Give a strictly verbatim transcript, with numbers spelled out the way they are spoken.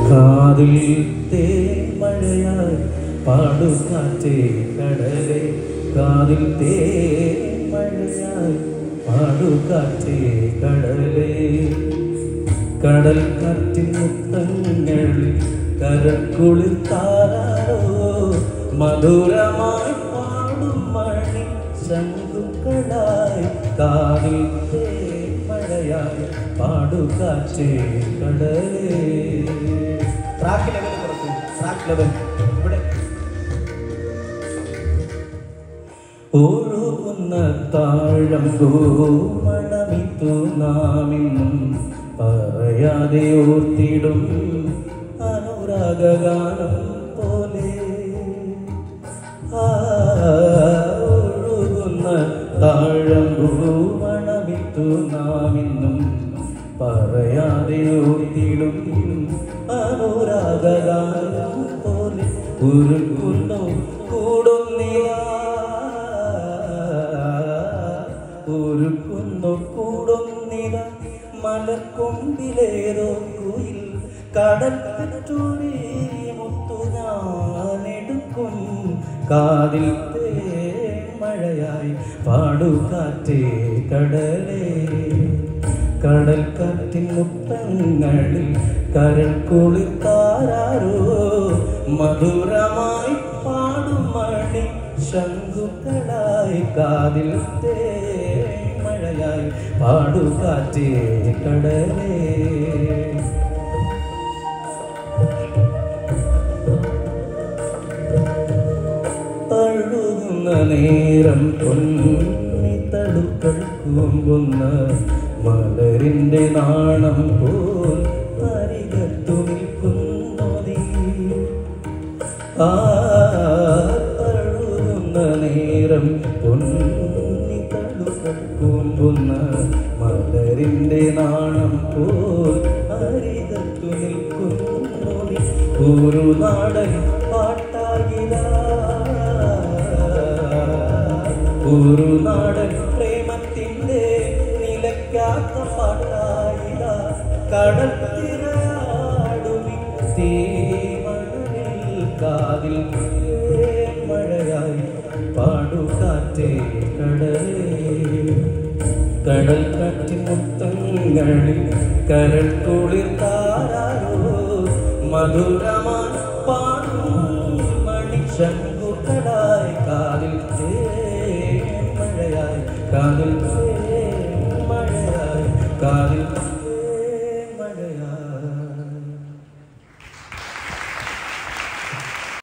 കാതിൽ തേൻമഴയായി പാടുകാറ്റേ കടലേ കാതിൽ തേൻമഴയായി പാടുകാറ്റേ കടലേ കടൽ കാറ്റിൻ മുത്തങ്ങളിൽ കരക്കുളിർ താരാരോ മധുരമായി പാടും മണി ശംഖുക്കളായി കാതിൽ തേൻമഴയായി പാടുകാറ്റേ കടലേ. ട്രാക്ക് ലെവൽ കുറച്ചു, ട്രാക്ക് ലെവൽ ഇവിടെ. ഒഴുകുന്ന താഴമ്പൂ മണമിത്തു നാമിന്നും പറയാതെ ഓർത്തിടും അനുരാഗഗാനം പോലെ. ഒഴുകുന്ന താഴമ്പൂ മണമിത്തു നാമിന്നും പറയാതെ ഓർത്തിടും അനുരാഗഗാനം പോലെ. ഉരുകുന്നു കൂടുന്നില്ല ഒരുക്കുന്നു കൂടുന്നില്ല മലക്കൊമ്പിലേതോ കുയിൽ കടൽ പെറ്റൊരു മുത്തു ഞാനെടുക്കും കാതിൽ തേൻമഴയായി പാടുകാറ്റേ കടലേ കടൽ കാറ്റിൻ മുത്തങ്ങളിൽ കരൾ കുളിർത്താരോ മധുരമായി പാടും മണി ശംഖുക്കളായി കാതിൽ തേൻമഴയായി പാടുകാറ്റേ കടലേ. തഴുകുന്ന നേരം പൊന്നി തടുക്കൾ കൂമ്പുന്ന മലരിന്റെ നാണം പോൽ അരികത്തു നിൽക്കുന്നു നീ. ആ തഴുകുന്ന നേരം പൊന്നി തടുക്കൾ കൂമ്പുന്ന മലരിന്റെ നാണം പോൽ അരികത്തു നിൽക്കുന്നു നീ. ഒരു നാടൻ പാട്ടാകില ഒരു നാടൻ പ്രേമത്തിന്റെ നിലയ്ക്കാത്ത പാട്ടായില്ല കടൽ തിരയാടുമി തീമഴയിൽ കാതിൽ തേൻമഴയായി പാടുകാറ്റേ കടലേ കടൽ കാറ്റിൻ മുത്തങ്ങളിൽ കരൾ കുളിർത്താരോ മധുരം